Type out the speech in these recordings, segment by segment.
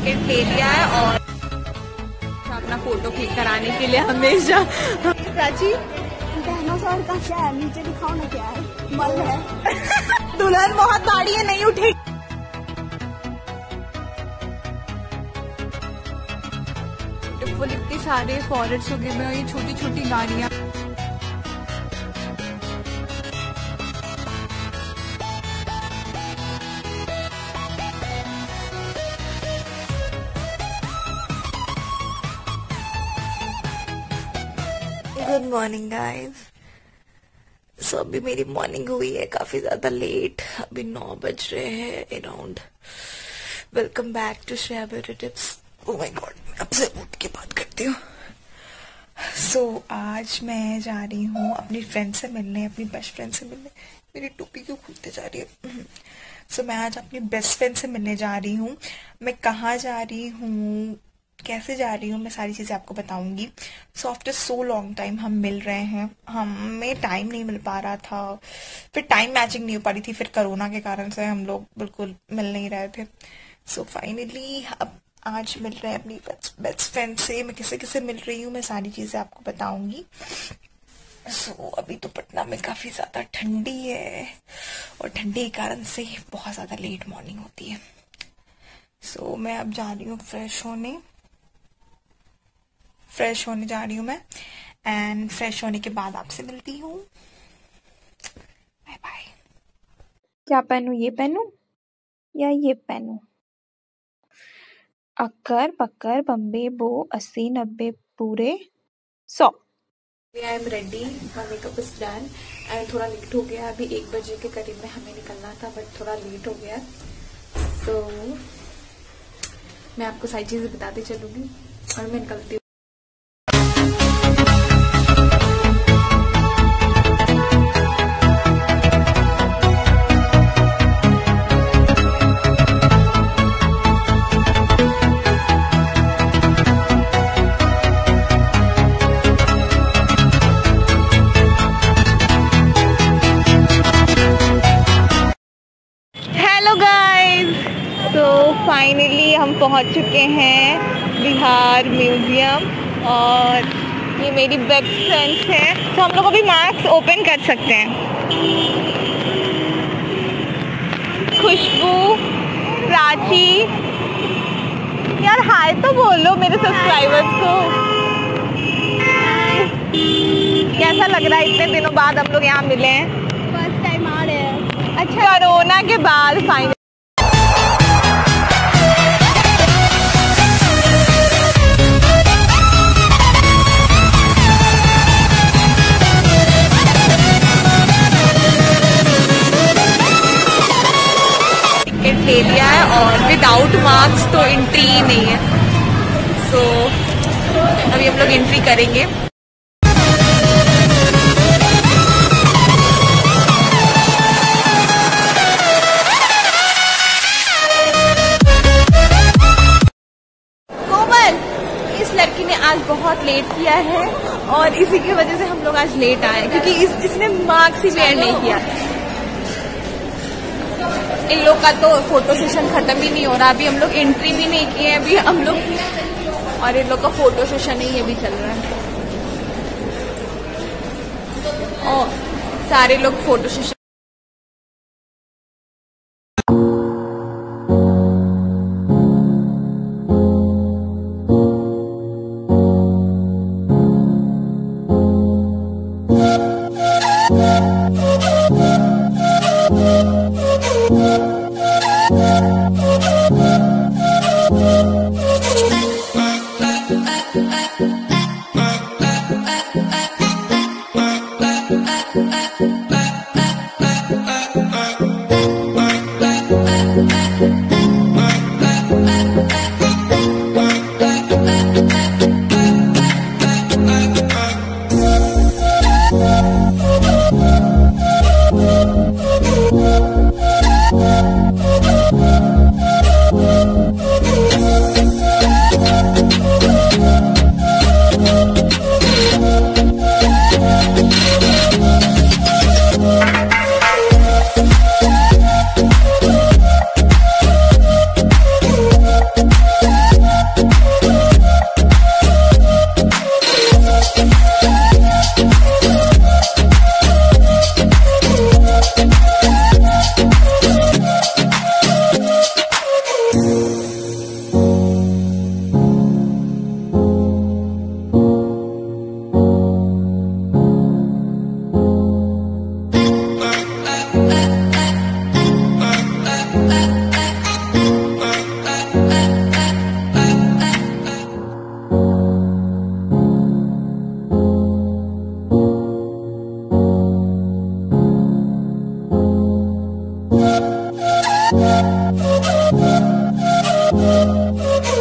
Ticket ले लिया है और अपना फोटो क्लिक कराने के लिए हमेशा। प्राची डायनासोर का क्या है, नीचे दिखाओ ना क्या है, मल है। दुल्हन बहुत भारी है, नहीं उठेगी। इतने सारे फॉरेस्ट हो गए हैं, ये छोटी छोटी गाड़ियाँ। Good morning guys. सो अभी मेरी मॉर्निंग हुई है काफी ज्यादा लेट, अभी 9 बज रहे हैं around. Welcome back to Shreya beauty tips. Oh my God, मैं आपसे उठ के बात करती हूँ। सो आज मैं जा रही हूँ अपनी फ्रेंड से मिलने, अपनी बेस्ट फ्रेंड से मिलने। मेरी टोपी क्यों खुलते जा रही है। सो मैं आज अपनी बेस्ट फ्रेंड से मिलने जा रही हूँ। मैं कहाँ जा रही हूँ, कैसे जा रही हूँ, मैं सारी चीजें आपको बताऊंगी। So after so long time हम मिल रहे हैं, हमें टाइम नहीं मिल पा रहा था, फिर टाइम मैचिंग नहीं हो पा रही थी, फिर कोरोना के कारण से हम लोग बिल्कुल मिल नहीं रहे थे। सो फाइनली अब आज मिल रहे हैं अपनी बेस्ट फ्रेंड से। मैं किसे किसे मिल रही हूँ, मैं सारी चीजें आपको बताऊंगी। सो अभी तो पटना में काफी ज्यादा ठंडी है और ठंडी के कारण से बहुत ज्यादा लेट मॉर्निंग होती है। सो मैं अब जा रही हूँ फ्रेश होने जा रही हूँ मैं, एंड फ्रेश होने के बाद आपसे मिलती हूँ। Bye bye. क्या पहनूं, ये पहनूं या ये पहनूं? अक्कर पक्कर बम्बे बो 80 90 पूरे 100। I am ready, my makeup is done and थोड़ा लेट हो गया। अभी 1 बजे के करीब में हमें निकलना था, बट थोड़ा लेट हो गया। सो मैं आपको सारी चीजें बताते चलूंगी और मैं निकलती हूँ। फाइनली हम पहुंच चुके हैं बिहार म्यूजियम और ये मेरी बेस्ट फ्रेंड्स हैं। तो हम लोग अभी मास्क ओपन कर सकते हैं। खुशबू, प्राची, यार हाय तो बोलो मेरे सब्सक्राइबर्स को। कैसा लग रहा है, इतने दिनों बाद हम लोग यहाँ मिले हैं? फर्स्ट टाइम आ रहे हैं। अच्छा, कोरोना के बाद फाइनल ले लिया है और विदाउट मार्क्स तो एंट्री ही नहीं है। सो अभी हम लोग एंट्री करेंगे। कोमल, इस लड़की ने आज बहुत लेट किया है और इसी की वजह से हम लोग आज लेट आए, क्योंकि इसने मार्क्स ही वेयर नहीं किया। इन लोग का तो फोटो सेशन खत्म ही नहीं हो रहा, अभी हम लोग एंट्री भी नहीं किए हैं अभी हम लोग, और इन लोग का फोटो सेशन ही अभी चल रहा है। और सारे लोग फोटो सेशन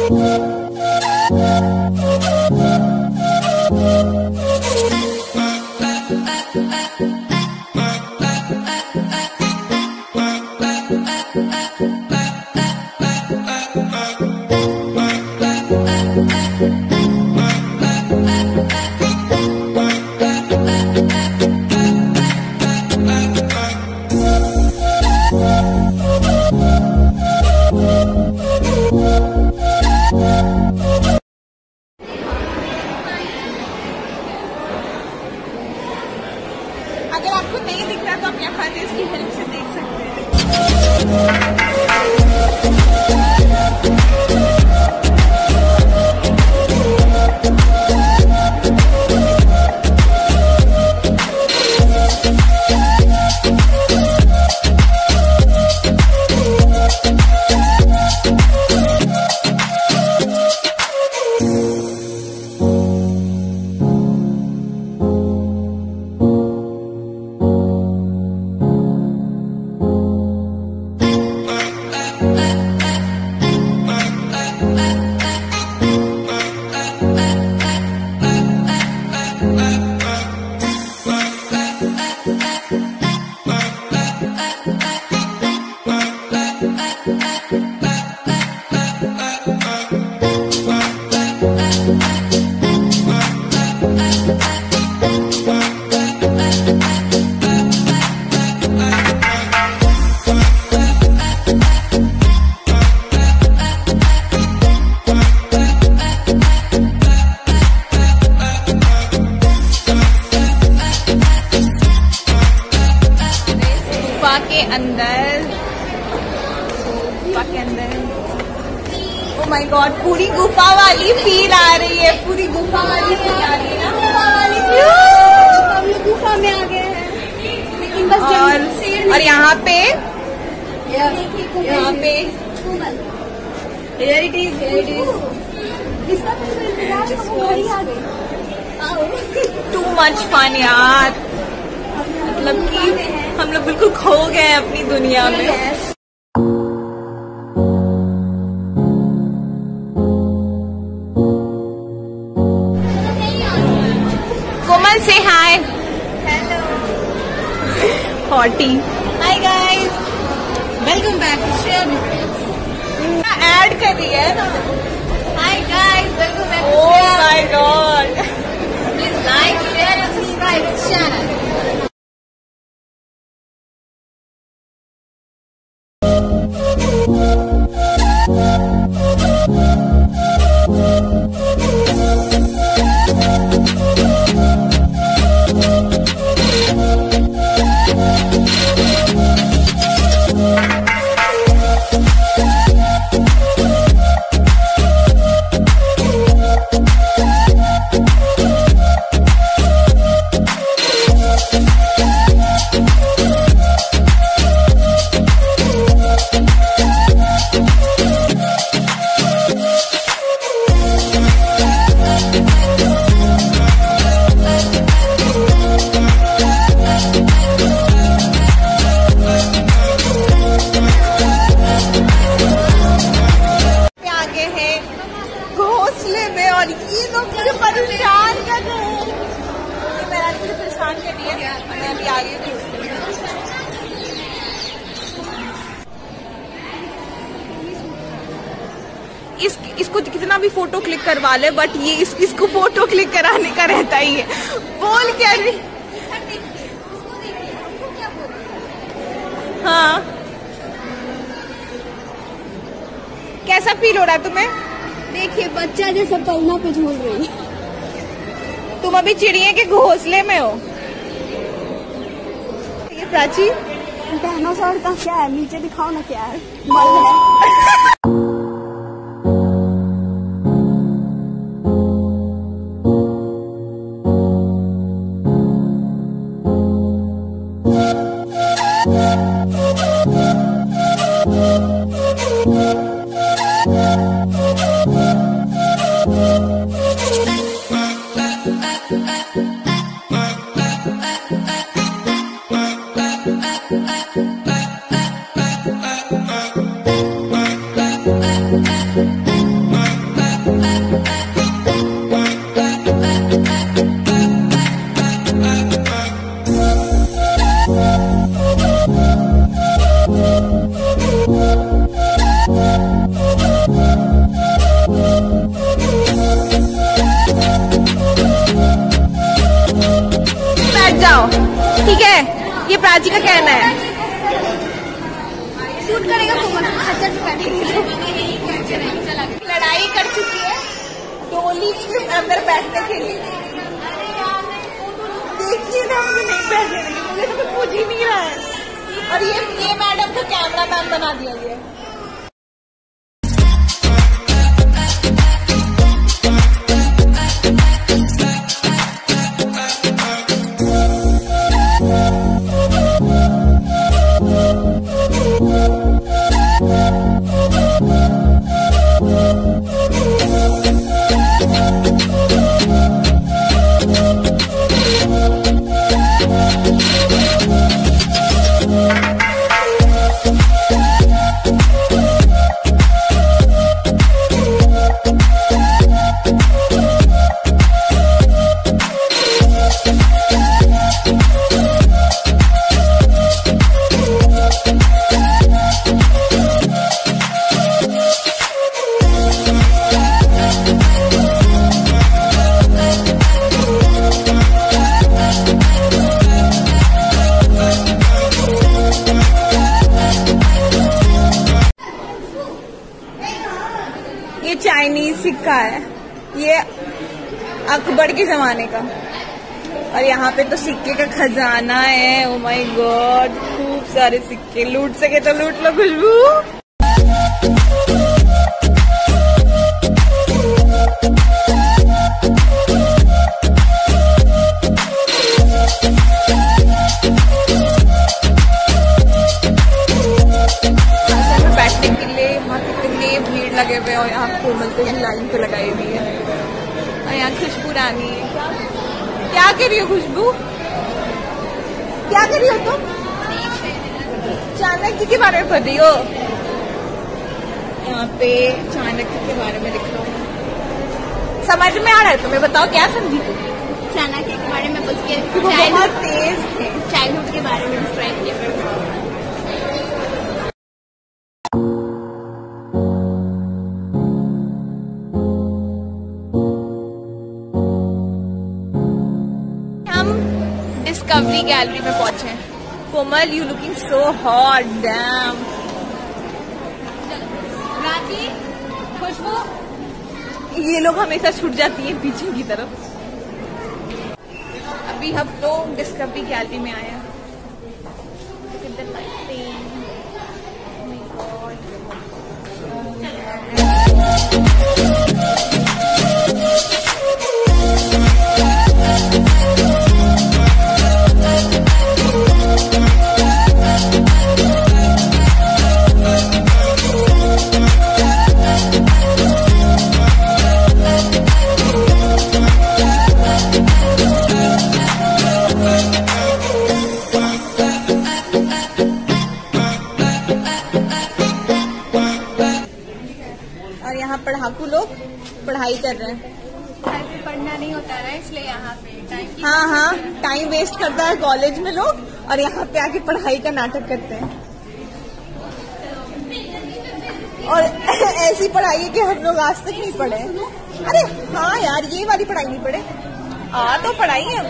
अगर आपको नहीं दिख रहा तो आप यहाँ से इसकी हेल्प से देख सकते हैं। गुफा के अंदर ओ माय गॉड, पूरी गुफा वाली फील आ रही है, पूरी गुफा वाली फील आ रही है ना। हम लोग गुफा में आ गए हैं, लेकिन बस और यहाँ पे here it is. इसका तो इंतजार है, वो वही आ गए। टू मच फन यार, मतलब कि हम लोग बिल्कुल खो गए हैं अपनी दुनिया में। कोमल से hi. Hello hottie. Hi guys, welcome back to share. Add कर रही है ना। Hi guys, welcome back to oh share. My God, please like, share and subscribe this channel. और ये लोग मुझे परेशान कर रहे हैं, ये मेरा मुझे परेशान कर रही है। मैं अभी आगे भी इसको कितना भी फोटो क्लिक करवा ले, बट ये इसको फोटो क्लिक कराने का रहता ही है। बोल क्या रही? हाँ, कैसा फील हो रहा है तुम्हें? देखिए, बच्चा जैसा पलना पे झूल रही। तुम अभी चिड़िया के घोंसले में हो। ये प्राची, डायनासोर का क्या है? नीचे दिखाओ ना, क्या है? मल है। जाओ, ठीक है? ये प्राची का कहना है। शूट करेगा कोमल, लड़ाई कर चुकी है डोली के अंदर बैठने के लिए। देखिए ना, मुझे नहीं बैठने देगी, मुझे तो कुछ पूछ ही नहीं रहा है। और ये मैडम को कैमरा मैन बना दिया गया। ये चाइनीज सिक्का है, ये अकबर के जमाने का। और यहाँ पे तो सिक्के का खजाना है। ओ माय गॉड, खूब सारे सिक्के। लूट सके तो लूट लो खुशबू। बैठने के लिए यहाँ कितनी भीड़ लगे हुए और यहाँ कोमल को भी लाइन पे लगाई हुई है। और यहाँ खुशबू रानी है। क्या कर रही हो खुशबू? क्या कर रही हो तुम? चाणक्य के बारे में पढ़ रही हो? यहाँ पे चाणक्य के बारे में लिख रहा हूँ। समझ में आ रहा है तुम्हें? बताओ क्या समझी तुम? चाणक्य के बारे में उसके बहुत तेज थे। चाइल्डहुड के बारे में डिस्क्राइब किया। डिस्कवरी गैलरी में पहुंचे। Komal, you looking so hot, damn. Raji, Khushbu, ये लोग हमेशा छूट जाती है पीछे की तरफ। अभी हम लोग डिस्कवरी गैलरी में आए हैं। और यहाँ पढ़ाकू लोग पढ़ाई कर रहे हैं। पढ़ना नहीं होता है इसलिए यहाँ पे टाइम। हाँ, टाइम वेस्ट करता है कॉलेज में लोग और यहाँ पे आके पढ़ाई का नाटक करते हैं। और ऐसी पढ़ाई है कि हम लोग आज तक नहीं पढ़े। अरे हाँ यार, ये वाली पढ़ाई नहीं पढ़े। तो पढ़ाई है।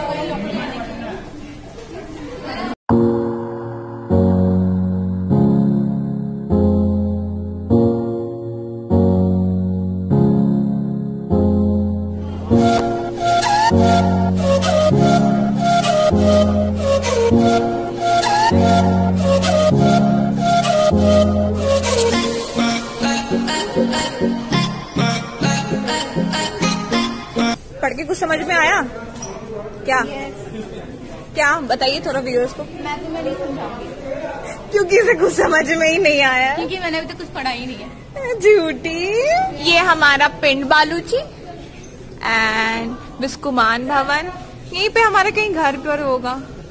पढ़ के कुछ समझ में आया क्या? क्या बताइए थोड़ा व्यूअर्स को। मैं तुम्हें नहीं समझाऊंगी क्योंकि इसे कुछ समझ में ही नहीं आया, क्योंकि मैंने अभी तक कुछ पढ़ा ही नहीं है। झूठी। ये हमारा पिंड बालूची एंड बिस्कुमान भवन, यहीं पे हमारा कहीं घर पर होगा।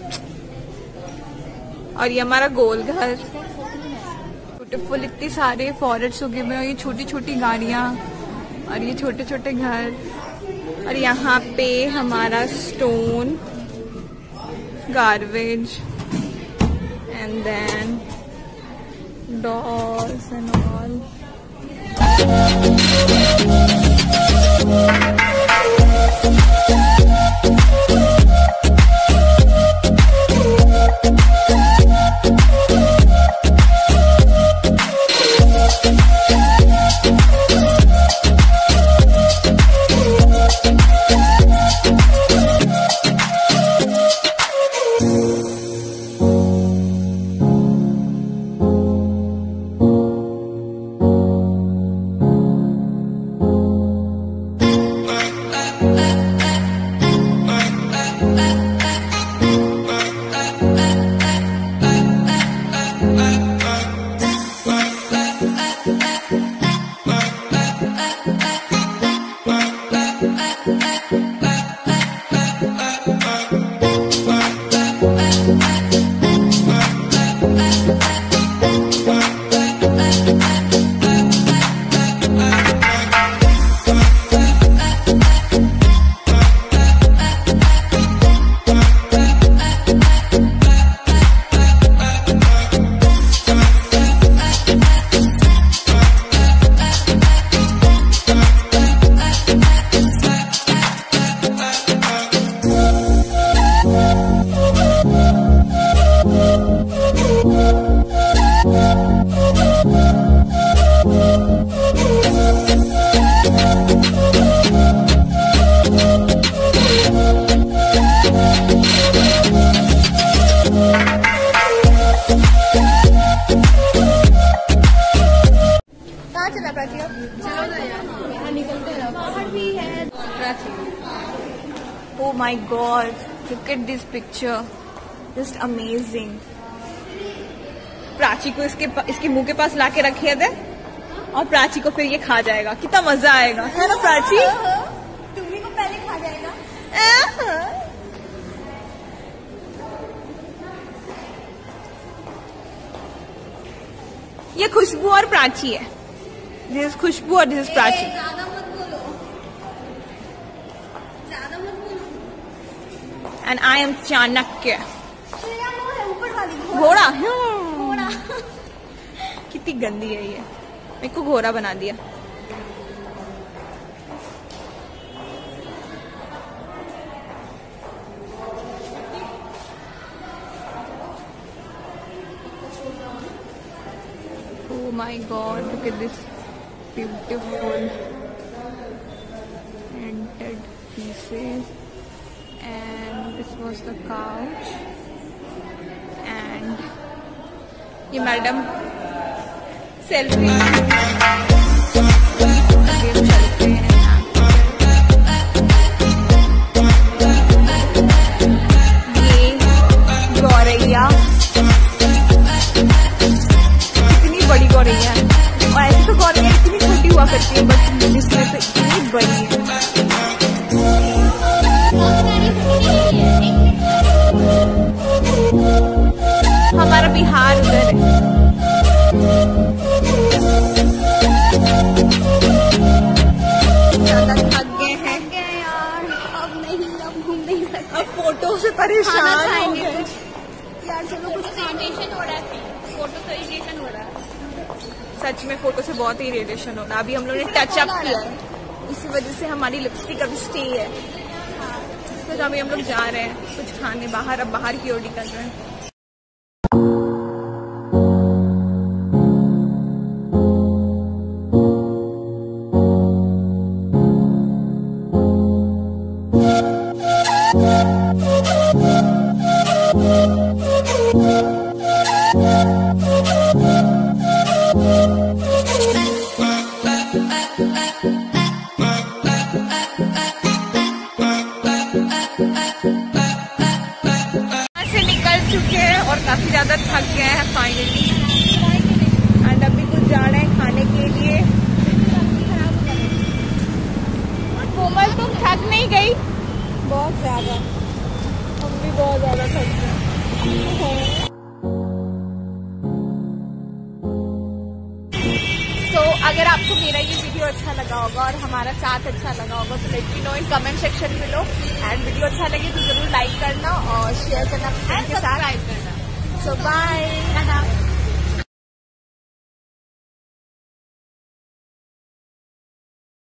और ये हमारा गोल घर। ब्यूटीफुल, इतने सारे फॉरेस्ट उगे हुए हैं, ये छोटी छोटी गाड़ियां और ये छोटे छोटे घर। और यहाँ पे हमारा stone garbage and then dolls and all. Oh my God! Look at this picture, just amazing. Prachi को इसके मुंह के पास लाके रखिए दे और प्राची को फिर ये खा जाएगा. कितना मजा आएगा, है ना प्राची? तुम्ही को पहले खा जाएगा. ये खुशबू और प्राची है. दिस इज खुशबू और दिस इज प्राची. ज्यादा मत बोलो, ज्यादा मत बोलो. And I am Chanakya. ऊपर वाली घोड़ा. घोड़ा. कितनी गंदी है ये, मेरे को घोड़ा बना दिया. Oh my God, look at this beautiful painted pieces. And this was the couch. And ये मैडम सेल्फी चलते हैं. ये गौरैया, कितनी बड़ी गौरैया है. और ऐसे तो गौरैया इतनी छोटी हुआ करती है, बट इसमें तो इतनी बड़ी है. हमारा बिहार उधर है. ज्यादा थक गए हैं यार, अब नहीं, अब घूम नहीं सकते. अब फोटो से परेशान हो खाएंगे गए. कुछ. यार चलो, कुछ इरिटेशन हो रहा है. फोटो से इरिटेशन हो रहा है. सच में फोटो से बहुत ही इरिटेशन हो रहा है. अभी हम लोग ने टचअप किया है, इसी वजह से हमारी लिपस्टिक अभी स्टे है. तो अभी हम लोग जा रहे हैं कुछ खाने बाहर. अब बाहर की ओर निकल रहे हैं. और काफी ज्यादा थक गए हैं फाइनली. एंड अभी कुछ जा रहे हैं खाने के लिए. कोमल तुम थक नहीं गई? बहुत ज्यादा, हम भी बहुत ज्यादा थक गए. तो अगर आपको मेरा ये वीडियो अच्छा लगा होगा और हमारा साथ अच्छा लगा होगा तो let me know in comment section में लो. एंड वीडियो अच्छा लगे तो जरूर लाइक करना और शेयर करना फ्रेंड के साथ. So bye.